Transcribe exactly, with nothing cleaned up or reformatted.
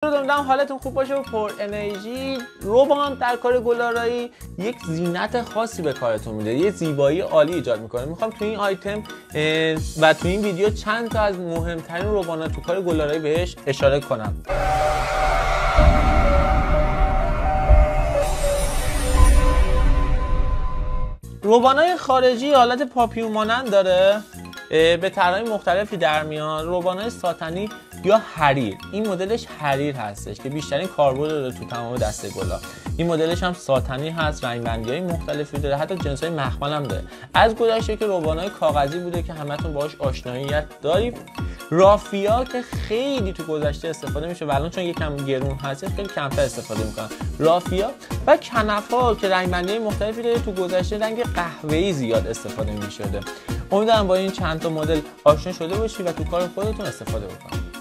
امیدوارم حالتون خوب باشه و پر انرژی. روبان در کار گل‌آرایی یک زینت خاصی به کارتون میده، یه زیبایی عالی ایجاد میکنه. میخوام تو این آیتم و تو این ویدیو چند تا از مهمترین روبان‌ها تو کار گل‌آرایی بهش اشاره کنم. روبان‌های خارجی حالت پاپیون مانند داره، به طرح‌های مختلفی در میان. روبان‌های ساتنی یا حریر، این مدلش حریر هستش که بیشترین کاربرد داره تو تمام دسته گلا. این مدلش هم ساتنی هست، رنگ‌بندی‌های مختلفی داره، حتی جنس‌های مخمل هم داره. از گذشته که روبان‌های کاغذی بوده که همتون باهاش آشناییت دارید. رافیا که خیلی تو گذشته استفاده میشه و الان چون یکم گرون هست خیلی کمتر استفاده میکنن. رافیا و کنف‌ها که رنگ‌بندی‌های مختلفی داره، تو گذشته رنگ قهوه‌ای زیاد استفاده می‌شده. امیدوارم با این چند تا مدل آشنا شده باشی و تو کار خودتون استفاده بکنید.